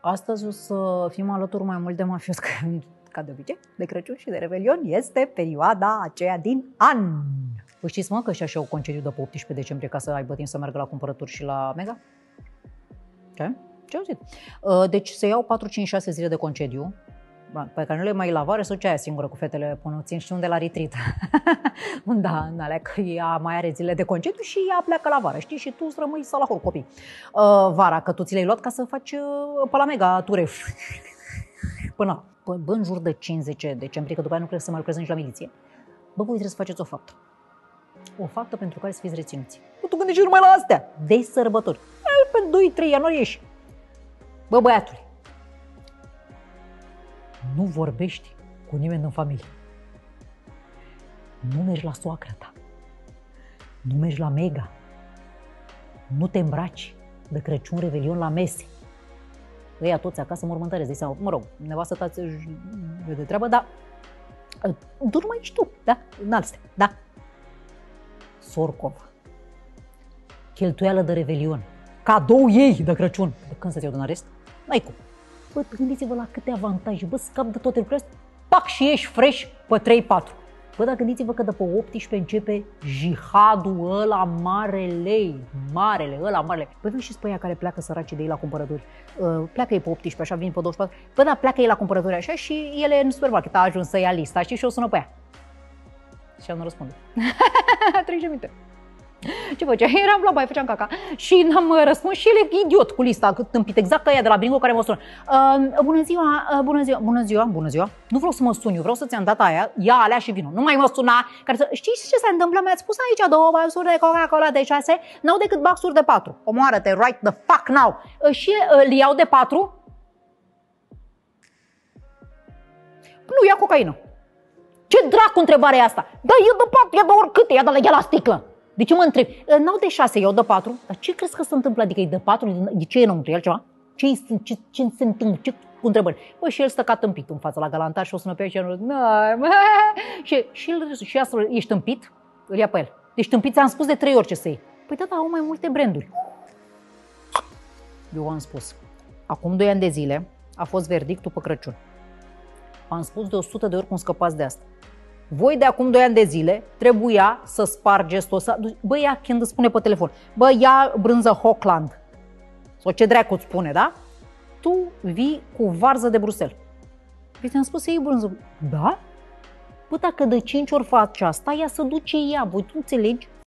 Astăzi o să fim alături mai mult de mafios, ca de obicei, de Crăciun și de Revelion. Este perioada aceea din an. Vă știți, mă, că și așa au concediu de pe 18 decembrie ca să aibă timp să meargă la cumpărături și la Mega? Ce? Ce auzit? Deci se iau 4, 5, 6 zile de concediu, pe care nu le mai la vară, sau ce aia singură cu fetele până țin și unde la retreat. Da, în alea că ea mai are zile de concediu și ea pleacă la vară, știi? Și tu îți rămâi să la hol copii. Vara, că tu ți le-ai luat ca să faci pe la Mega ture. Până bă, în jur de 50 decembrie, că după aia nu cred să mai lucrezi nici la miliție. Bă, voi trebuie să faceți o faptă. O faptă pentru care să fiți reținuți. Nu tu gândești numai la astea, de sărbători. Pe 2-3 ianuarie ieși. Bă, băiatule, nu vorbești cu nimeni în familie. Nu mergi la soacră ta. Nu mergi la Mega. Nu te îmbraci de Crăciun, Revelion la mese. Ăia toți acasă mormântăresc, dai seama. Mă rog, nevastă ta de treabă, dar tu nu mai ești tu, da? În alții, da? Sorcov. Cheltuială de Revelion. Cadou ei de Crăciun. De când să-ți iau din arest? N-ai cum. Bă, gândiți-vă la câte avantaje. Bă, scap de toate lucrurile astea. Pac, și ești fresh pe 3-4. Bă, dar gândiți-vă că de pe 18 începe jihadul ăla marele. Bă, nu știți pe aia care pleacă săraci de ei la cumpărături. Pleacă ei pe 18, așa vin pe 24. Bă, da, pleacă ei la cumpărături așa și ele în supermarket a ajuns să ia lista, știi, și o sună pe ea. Și ea nu răspunde. 30 minute. Ce făcea? Eram la baie, făceam caca și n-am răspuns și el e idiot cu lista tâmpit, exact ca ea de la bingo care mă sună. Bună ziua. Nu vreau să mă sun, eu vreau să ți-am dat aia, ia alea și vino. Nu mai mă suna. Știți ce se întâmplă? Mi-ați spus aici 2 baxuri de Coca-Cola de 6, n-au decât baxuri de 4. Omoară-te, right the fuck now. Și le iau de 4? Nu, ia cocaină. Ce dracu întrebare e asta? Da, e de 4, ia de oricâte, ia la sticlă. De ce mă întreb? N-au de 6, eu de 4. Dar ce crezi că se întâmplă? Adică e de 4? De ce e înăuntru? E altceva? Ce se întâmplă? Ce cu întrebări? Bă, și el stă ca tâmpit în fața la galantar și o sună pe el și el și asta, ești tâmpit? Îl ia pe el. Ești tâmpit, ți-am spus de 3 ori ce să iei. Păi da, au mai multe branduri. Eu am spus. Acum 2 ani de zile a fost verdictul pe Crăciun. Am spus de 100 de ori cum scăpați de asta. Voi de acum 2 ani de zile trebuia să spargeți tot. Bă, ia când îți spune pe telefon. Bă, ia brânză Hochland. Sau ce dracu îți spune, da? Tu vii cu varză de Bruxelles. Păi ți-am spus să iei brânză. Da? Bă, dacă de 5 ori faci asta, ea să duce ea. Voi tu înțelegi?